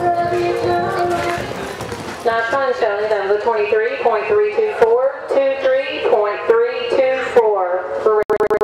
Nice fun, Shelly. That was a 23.324, 23.324.